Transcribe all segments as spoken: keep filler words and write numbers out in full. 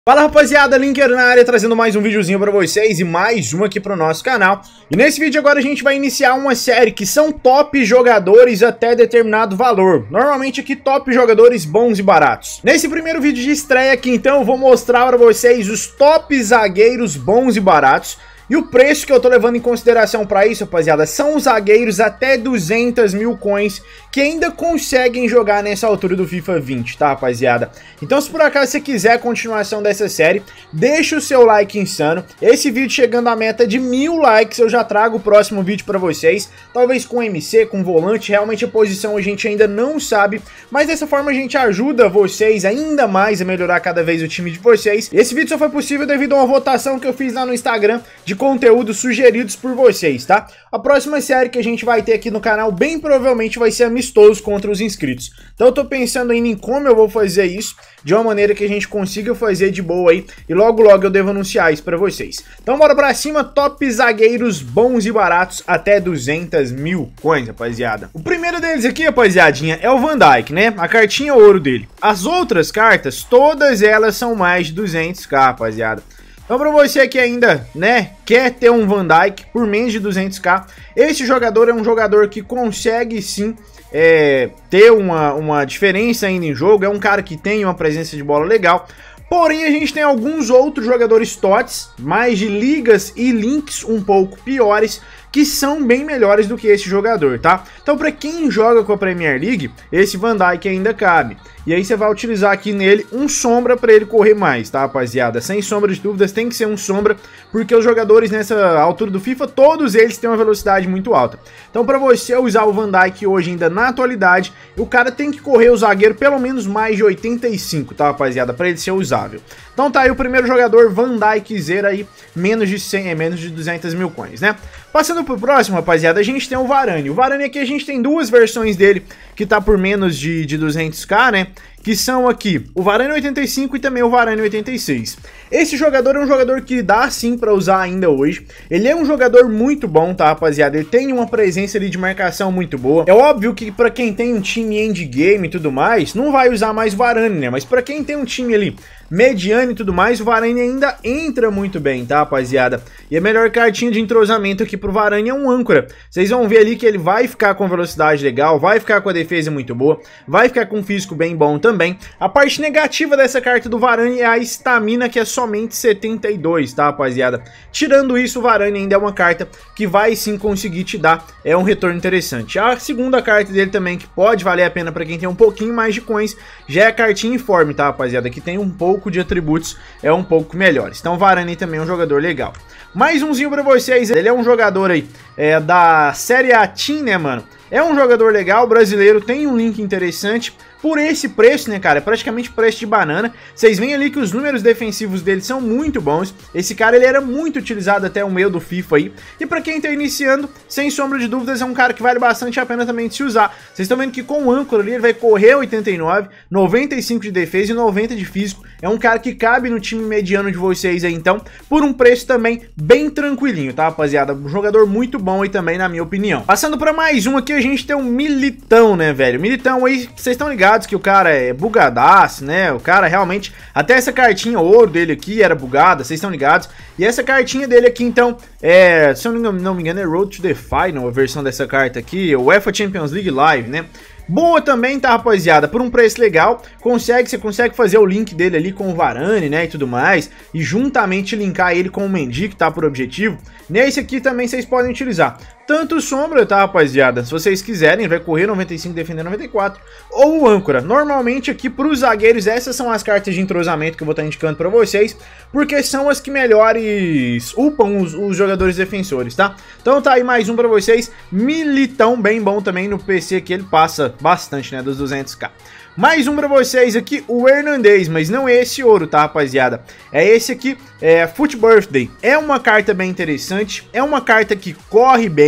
Fala rapaziada, Linker na área trazendo mais um videozinho pra vocês e mais um aqui pro nosso canal. E nesse vídeo agora a gente vai iniciar uma série que são top jogadores até determinado valor. Normalmente aqui top jogadores bons e baratos. Nesse primeiro vídeo de estreia aqui então eu vou mostrar pra vocês os top zagueiros bons e baratos. E o preço que eu tô levando em consideração pra isso, rapaziada, são os zagueiros até duzentos mil coins que ainda conseguem jogar nessa altura do FIFA vinte, tá, rapaziada? Então, se por acaso você quiser a continuação dessa série, deixa o seu like insano. Esse vídeo chegando à meta de mil likes, eu já trago o próximo vídeo pra vocês. Talvez com M C, com volante, realmente a posição a gente ainda não sabe. Mas dessa forma a gente ajuda vocês ainda mais a melhorar cada vez o time de vocês. Esse vídeo só foi possível devido a uma votação que eu fiz lá no Instagram de conteúdos sugeridos por vocês, tá? A próxima série que a gente vai ter aqui no canal bem provavelmente vai ser amistoso contra os inscritos. Então eu tô pensando ainda em como eu vou fazer isso de uma maneira que a gente consiga fazer de boa aí e logo logo eu devo anunciar isso pra vocês. Então bora pra cima, top zagueiros bons e baratos até duzentos mil coins, rapaziada. O primeiro deles aqui, rapaziadinha, é o Van Dijk, né? A cartinha ouro dele. As outras cartas, todas elas são mais de duzentos k, rapaziada. Então pra você que ainda, né, quer ter um Van Dijk por menos de duzentos k, esse jogador é um jogador que consegue sim é, ter uma, uma diferença ainda em jogo, é um cara que tem uma presença de bola legal. Porém, a gente tem alguns outros jogadores tots, mais de ligas e links um pouco piores, que são bem melhores do que esse jogador, tá? Então, para quem joga com a Premier League, esse Van Dijk ainda cabe. E aí você vai utilizar aqui nele um sombra para ele correr mais, tá, rapaziada? Sem sombra de dúvidas, tem que ser um sombra, porque os jogadores nessa altura do FIFA, todos eles têm uma velocidade muito alta. Então, para você usar o Van Dijk hoje ainda na atualidade, o cara tem que correr o zagueiro pelo menos mais de oitenta e cinco, tá, rapaziada? Para ele ser usável. Então tá aí o primeiro jogador, Van Dijk zero aí, menos de cem, é menos de duzentos mil coins, né? Passando pro próximo, rapaziada, a gente tem o Varane. O Varane aqui a gente tem duas versões dele que tá por menos de, de duzentos k, né? Que são aqui o Varane oitenta e cinco e também o Varane oitenta e seis. Esse jogador é um jogador que dá sim pra usar ainda hoje. Ele é um jogador muito bom, tá, rapaziada? Ele tem uma presença ali de marcação muito boa. É óbvio que pra quem tem um time endgame e tudo mais, não vai usar mais o Varane, né? Mas pra quem tem um time ali mediano e tudo mais, o Varane ainda entra muito bem, tá, rapaziada? E a melhor cartinha de entrosamento aqui pro Varane é um âncora. Vocês vão ver ali que ele vai ficar com velocidade legal, vai ficar com a defesa muito boa, vai ficar com um físico bem bom também. A parte negativa dessa carta do Varane é a estamina, que é somente setenta e dois, tá, rapaziada? Tirando isso, o Varane ainda é uma carta que vai sim conseguir te dar é um retorno interessante. A segunda carta dele também, que pode valer a pena pra quem tem um pouquinho mais de coins, já é a cartinha informe, tá, rapaziada? Que tem um pouco de atributos é um pouco melhores. Então o Varane também é um jogador legal. Mais umzinho pra vocês, ele é um jogador aí é, da Série A Team, né, mano? É um jogador legal, brasileiro, tem um link interessante. Por esse preço, né, cara, é praticamente preço de banana. Vocês veem ali que os números defensivos dele são muito bons. Esse cara, ele era muito utilizado até o meio do FIFA aí. E pra quem tá iniciando, sem sombra de dúvidas, é um cara que vale bastante a pena também de se usar. Vocês estão vendo que com o âncora ali, ele vai correr oitenta e nove, noventa e cinco de defesa e noventa de físico. É um cara que cabe no time mediano de vocês aí, então, por um preço também bem tranquilinho, tá, rapaziada? Um jogador muito bom aí também, na minha opinião. Passando pra mais um aqui, a gente tem um Militão, né, velho? Militão aí, vocês estão ligados que o cara é bugadaço, né? O cara realmente, até essa cartinha ouro dele aqui era bugada, vocês estão ligados? E essa cartinha dele aqui, então, é, se eu não me engano, é Road to the Final, a versão dessa carta aqui, o UEFA Champions League Live, né? Boa também, tá, rapaziada? Por um preço legal, consegue, você consegue fazer o link dele ali com o Varane, né, e tudo mais, e juntamente linkar ele com o Mendy, que tá por objetivo. Nesse aqui também vocês podem utilizar tanto sombra, tá, rapaziada? Se vocês quiserem, vai correr noventa e cinco, defender noventa e quatro, ou o âncora. Normalmente aqui pros zagueiros, essas são as cartas de entrosamento que eu vou estar indicando pra vocês, porque são as que melhores upam os, os jogadores defensores, tá? Então tá aí mais um pra vocês, Militão, bem bom também no P C, que ele passa bastante, né, dos duzentos k. Mais um pra vocês aqui, o Hernandez, mas não é esse ouro, tá, rapaziada? É esse aqui, é Foot Birthday. É uma carta bem interessante, é uma carta que corre bem,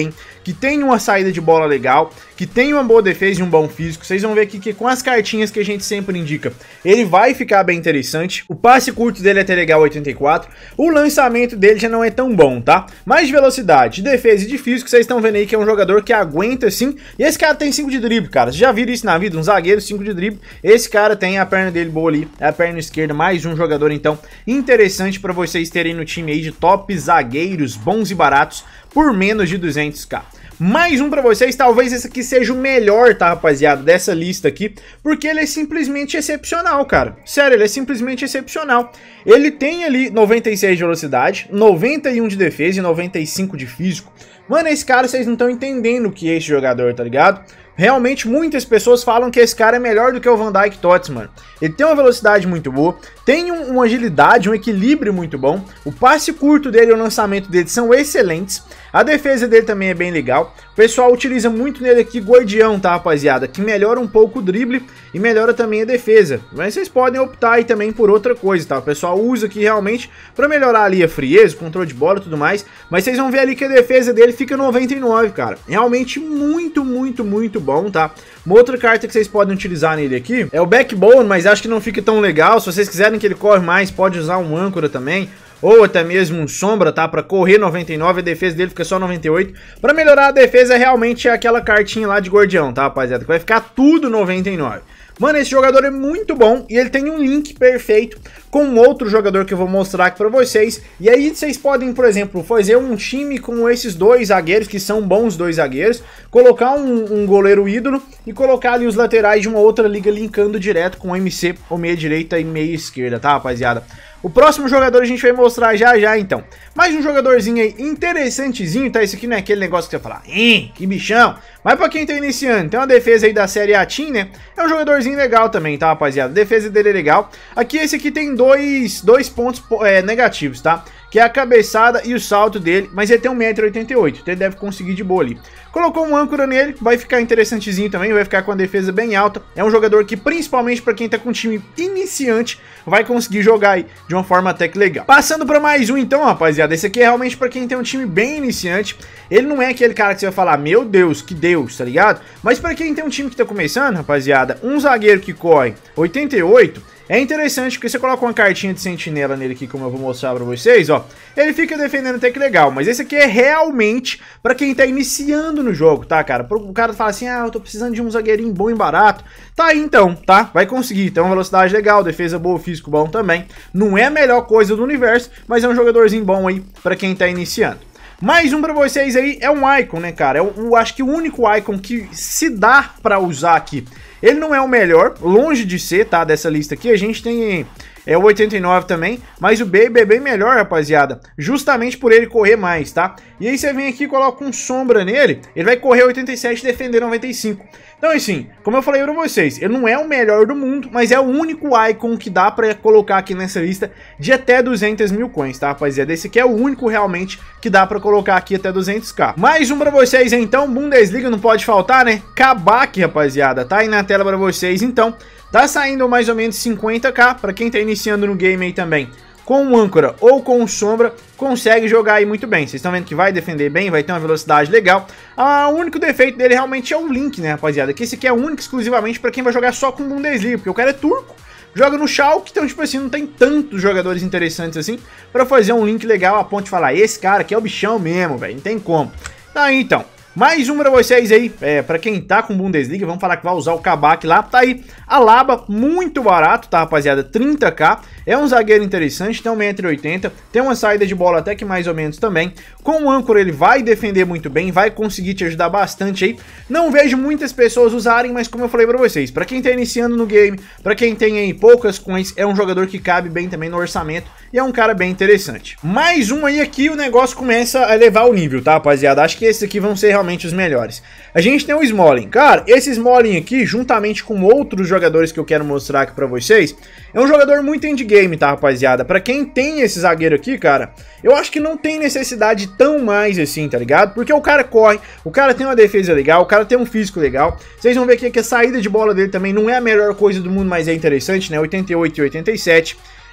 que tem uma saída de bola legal, que tem uma boa defesa e um bom físico. Vocês vão ver aqui que com as cartinhas que a gente sempre indica, ele vai ficar bem interessante. O passe curto dele é até legal, oitenta e quatro. O lançamento dele já não é tão bom, tá? Mais de velocidade, de defesa e de físico, vocês estão vendo aí que é um jogador que aguenta sim. E esse cara tem cinco de drible, cara. Vocês já viram isso na vida? Um zagueiro, cinco de drible. Esse cara tem a perna dele boa ali, a perna esquerda. Mais um jogador, então, interessante para vocês terem no time aí de top zagueiros bons e baratos por menos de duzentos k. Mais um pra vocês, talvez esse aqui seja o melhor, tá, rapaziada, dessa lista aqui, porque ele é simplesmente excepcional, cara. Sério, ele é simplesmente excepcional. Ele tem ali noventa e seis de velocidade, noventa e um de defesa e noventa e cinco de físico. Mano, esse cara, vocês não estão entendendo o que é esse jogador, tá ligado? Realmente, muitas pessoas falam que esse cara é melhor do que o Van Dijk Tots, mano. Ele tem uma velocidade muito boa, tem um, uma agilidade, um equilíbrio muito bom. O passe curto dele e o lançamento dele são excelentes. A defesa dele também é bem legal. O pessoal utiliza muito nele aqui guardião, tá, rapaziada? Que melhora um pouco o drible e melhora também a defesa. Mas vocês podem optar aí também por outra coisa, tá? O pessoal usa aqui realmente pra melhorar ali a frieza, o controle de bola e tudo mais. Mas vocês vão ver ali que a defesa dele fica noventa e nove, cara. Realmente muito, muito, muito bom, tá? Uma outra carta que vocês podem utilizar nele aqui é o Backbone, mas acho que não fica tão legal. Se vocês quiserem que ele corre mais, pode usar um âncora também. Ou até mesmo um sombra, tá? Pra correr noventa e nove, a defesa dele fica só noventa e oito. Pra melhorar a defesa, realmente é aquela cartinha lá de guardião, tá, rapaziada? Que vai ficar tudo noventa e nove. Mano, esse jogador é muito bom e ele tem um link perfeito com outro jogador que eu vou mostrar aqui pra vocês. E aí vocês podem, por exemplo, fazer um time com esses dois zagueiros, que são bons dois zagueiros, colocar um, um goleiro ídolo e colocar ali os laterais de uma outra liga linkando direto com o M C, ou meia direita e meia esquerda, tá, rapaziada? O próximo jogador a gente vai mostrar já já, então. Mais um jogadorzinho aí interessantezinho, tá? Esse aqui não é aquele negócio que você vai falar, Ih, que bichão. Mas pra quem tá iniciando, tem uma defesa aí da série A Team, né? É um jogadorzinho legal também, tá, rapaziada? A defesa dele é legal. Aqui esse aqui tem dois, dois pontos é, negativos, tá? Que é a cabeçada e o salto dele, mas ele tem um metro e oitenta e oito, então ele deve conseguir de boa ali. Colocou um âncora nele, vai ficar interessantezinho também, vai ficar com a defesa bem alta. É um jogador que, principalmente para quem tá com um time iniciante, vai conseguir jogar aí de uma forma até que legal. Passando para mais um então, rapaziada, esse aqui é realmente para quem tem um time bem iniciante. Ele não é aquele cara que você vai falar, meu Deus, que Deus, tá ligado? Mas para quem tem um time que tá começando, rapaziada, um zagueiro que corre oitenta e oito... é interessante porque você coloca uma cartinha de sentinela nele aqui, como eu vou mostrar pra vocês, ó. Ele fica defendendo até que legal, mas esse aqui é realmente pra quem tá iniciando no jogo, tá, cara? O cara fala assim, ah, eu tô precisando de um zagueirinho bom e barato. Tá aí então, tá? Vai conseguir, tem uma velocidade legal, defesa boa, físico bom também. Não é a melhor coisa do universo, mas é um jogadorzinho bom aí pra quem tá iniciando. Mais um pra vocês aí, é um icon, né, cara? É o, acho que o único icon que se dá pra usar aqui. Ele não é o melhor, longe de ser, tá, dessa lista aqui. A gente tem é, o oitenta e nove também, mas o Baby é bem melhor, rapaziada. Justamente por ele correr mais, tá? E aí você vem aqui e coloca um sombra nele, ele vai correr oitenta e sete e defender noventa e cinco. Então assim, como eu falei pra vocês, ele não é o melhor do mundo, mas é o único icon que dá pra colocar aqui nessa lista de até duzentos mil coins, tá, rapaziada? Esse aqui é o único realmente que dá pra colocar aqui até duzentos k. Mais um pra vocês então, Bundesliga não pode faltar, né? Kabak, rapaziada, tá aí na tela pra vocês então. Tá saindo mais ou menos cinquenta k pra quem tá iniciando no game aí também. Com o âncora ou com o sombra, consegue jogar aí muito bem. Vocês estão vendo que vai defender bem, vai ter uma velocidade legal. Ah, o único defeito dele realmente é o link, né, rapaziada? Que esse aqui é único exclusivamente pra quem vai jogar só com Bundesliga, porque o cara é turco, joga no Schalke, então tipo assim, não tem tantos jogadores interessantes assim pra fazer um link legal a ponto de falar, esse cara aqui é o bichão mesmo, velho, não tem como. Tá aí então. Mais um pra vocês aí, é, pra quem tá com Bundesliga, vamos falar que vai usar o Kabak lá, tá aí, Alaba, muito barato, tá, rapaziada, trinta k, é um zagueiro interessante, tem um metro e oitenta, tem uma saída de bola até que mais ou menos também, com o âncora ele vai defender muito bem, vai conseguir te ajudar bastante aí, não vejo muitas pessoas usarem, mas como eu falei pra vocês, pra quem tá iniciando no game, pra quem tem aí poucas coins, é um jogador que cabe bem também no orçamento, e é um cara bem interessante. Mais um aí aqui, o negócio começa a elevar o nível, tá, rapaziada, acho que esses aqui vão ser realmente os melhores. A gente tem o Smalling. Cara, esse Smalling aqui, juntamente com outros jogadores que eu quero mostrar aqui pra vocês, é um jogador muito endgame, tá, rapaziada? Pra quem tem esse zagueiro aqui, cara, eu acho que não tem necessidade tão mais assim, tá ligado? Porque o cara corre, o cara tem uma defesa legal, o cara tem um físico legal. Vocês vão ver aqui que a saída de bola dele também não é a melhor coisa do mundo, mas é interessante, né? oitenta e oito e oitenta e sete.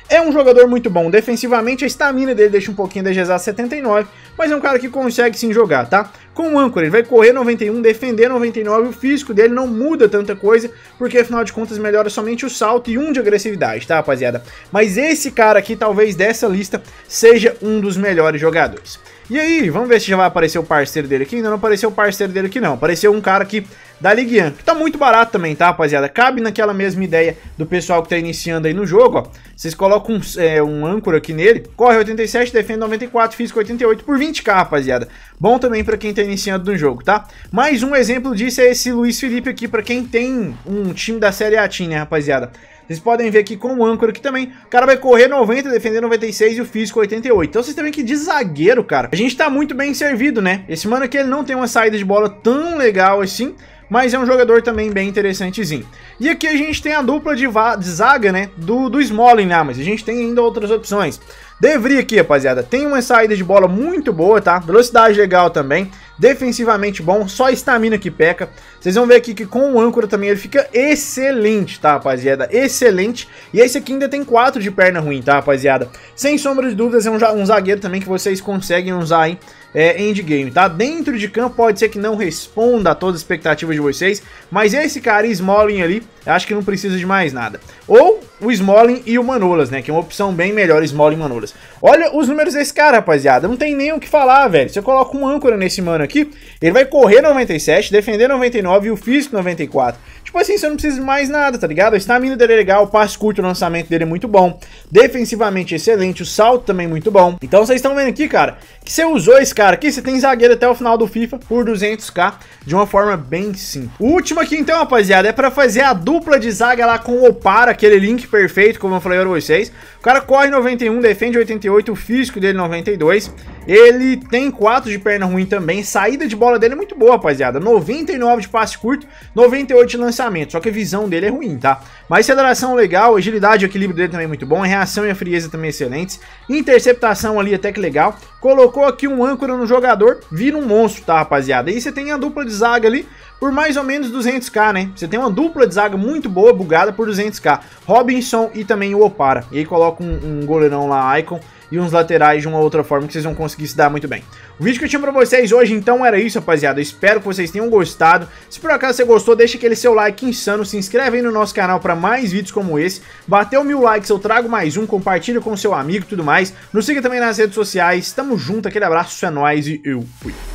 É um jogador muito bom defensivamente, a estamina dele deixa um pouquinho da G Z A setenta e nove, mas é um cara que consegue sim jogar, tá? Com o âncora, ele vai correr noventa e um, defender noventa e nove, o físico dele não muda tanta coisa, porque afinal de contas melhora somente o salto e um de agressividade, tá, rapaziada? Mas esse cara aqui, talvez dessa lista, seja um dos melhores jogadores. E aí, vamos ver se já vai aparecer o parceiro dele aqui. Ainda não apareceu o parceiro dele aqui não, apareceu um cara aqui da Ligue um, que tá muito barato também, tá, rapaziada? Cabe naquela mesma ideia do pessoal que tá iniciando aí no jogo, ó. Vocês colocam um, é, um âncora aqui nele, corre oitenta e sete, defende noventa e quatro, físico oitenta e oito por vinte k, rapaziada. Bom também pra quem tá iniciando no jogo, tá? Mais um exemplo disso é esse Luiz Felipe aqui, pra quem tem um time da Série A Team, né, rapaziada? Vocês podem ver aqui com o âncora aqui também, o cara vai correr noventa, defender noventa e seis e o físico oitenta e oito. Então vocês também que de zagueiro, cara, a gente tá muito bem servido, né? Esse mano aqui, ele não tem uma saída de bola tão legal assim, mas é um jogador também bem interessantezinho. E aqui a gente tem a dupla de, de zaga, né, do, do Smalling lá, mas a gente tem ainda outras opções. De Vrij aqui, rapaziada, tem uma saída de bola muito boa, tá? Velocidade legal também, defensivamente bom, só estamina que peca. Vocês vão ver aqui que com o âncora também ele fica excelente, tá, rapaziada? Excelente. E esse aqui ainda tem quatro de perna ruim, tá, rapaziada? Sem sombra de dúvidas, é um, um zagueiro também que vocês conseguem usar aí é, endgame, tá? Dentro de campo pode ser que não responda a todas as expectativas de vocês, mas esse cara Smalling ali, acho que não precisa de mais nada. Ou o Smalling e o Manolas, né? Que é uma opção bem melhor, Smalling e Manolas. Olha os números desse cara, rapaziada. Não tem nem o que falar, velho. Você coloca um âncora nesse mano aqui, ele vai correr noventa e sete, defender noventa e nove e o físico noventa e quatro. Tipo assim, você não precisa de mais nada, tá ligado? A estamina dele é legal, o passe curto, o lançamento dele é muito bom. Defensivamente excelente, o salto também muito bom. Então vocês estão vendo aqui, cara, que você usou esse cara aqui, você tem zagueiro até o final do FIFA por duzentos k de uma forma bem simples. O último aqui então, rapaziada, é pra fazer a dupla de zaga lá com o Opara, aquele link perfeito, como eu falei pra vocês. O cara corre noventa e um, defende oitenta e oito, o físico dele noventa e dois. Ele tem quatro de perna ruim também, saída de bola dele é muito boa, rapaziada. noventa e nove de passe curto, noventa e oito de lançamento, só que a visão dele é ruim, tá? Mas aceleração legal, agilidade e equilíbrio dele também é muito bom, a reação e a frieza também excelentes, interceptação ali até que legal. Colocou aqui um âncora no jogador, vira um monstro, tá, rapaziada? E você tem a dupla de zaga ali por mais ou menos duzentos k, né? Você tem uma dupla de zaga muito boa, bugada por duzentos k. Robinson e também o Opara. E aí coloca um, um goleirão lá, Icon, e uns laterais de uma outra forma que vocês vão conseguir se dar muito bem. O vídeo que eu tinha pra vocês hoje, então, era isso, rapaziada. Eu espero que vocês tenham gostado. Se por acaso você gostou, deixa aquele seu like insano. Se inscreve aí no nosso canal pra mais vídeos como esse. Bateu mil likes, eu trago mais um. Compartilha com seu amigo e tudo mais. Nos siga também nas redes sociais. Tamo junto, aquele abraço, é nóis e eu fui.